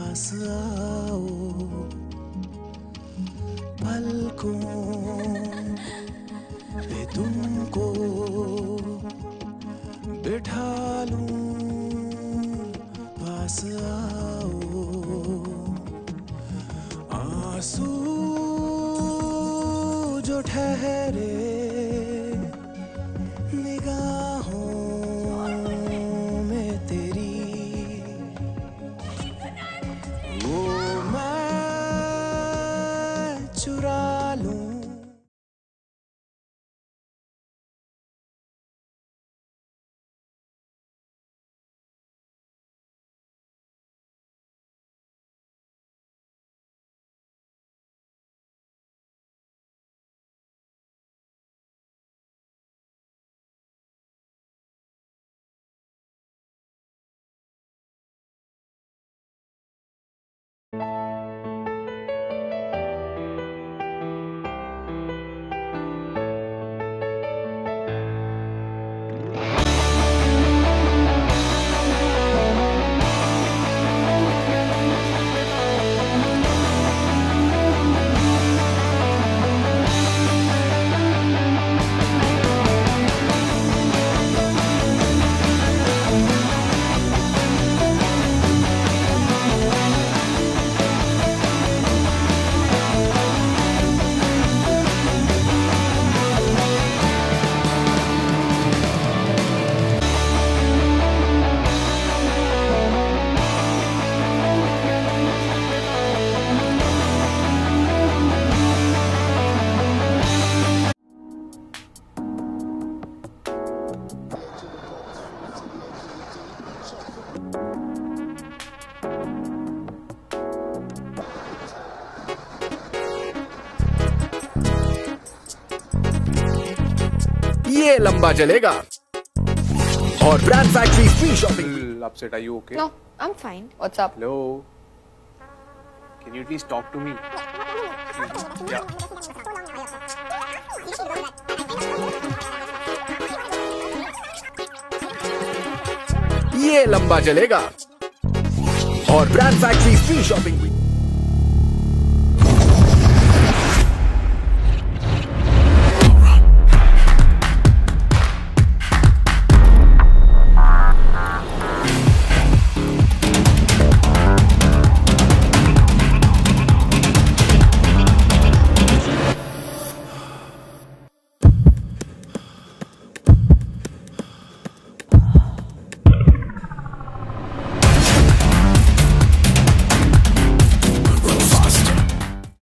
पास आओ, पलकों पे तुमको बिठा लूं, पास आओ, आंसू जो ठहरे निगाहों में तेरी, वो मैं चुरा लूं। ये लंबा चलेगा और brand factory free shopping. Upset, are you okay? No, I'm fine. What's up? Hello. Can you please talk to me? Yeah. ये लंबा चलेगा और ब्रांड फैक्ट्री फ्री शॉपिंग।